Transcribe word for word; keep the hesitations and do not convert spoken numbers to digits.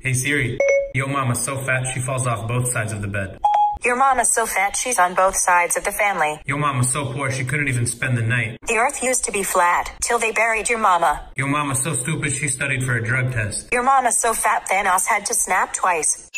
Hey Siri, yo mama's so fat she falls off both sides of the bed. Your mama's so fat she's on both sides of the family. Yo mama's so poor she couldn't even spend the night. The earth used to be flat, till they buried your mama. Yo mama's so stupid she studied for a drug test. Your mama's so fat Thanos had to snap twice.